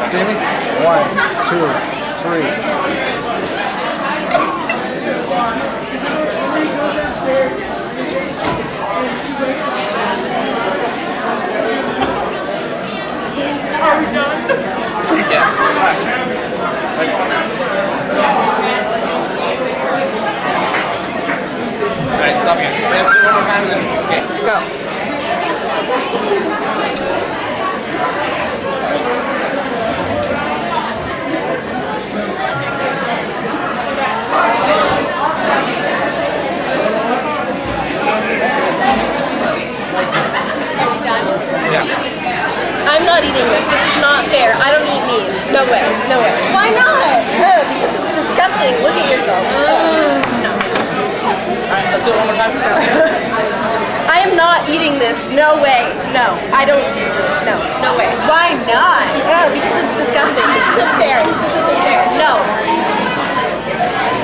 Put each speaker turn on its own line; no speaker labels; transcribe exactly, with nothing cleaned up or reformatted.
See me? One, two, three.
Are we done?
Yeah. Alright, stop again. We have to do one more time and then, okay, go.
I'm not eating this. This is not fair. I don't eat meat. No way. No way. Why not? Oh, because it's disgusting. Look at yourself. Uh, no.
Alright, let's do it one more time.
I am not eating this. No way. No. I don't. No. No way. Why not? Oh, because it's disgusting. This isn't fair. This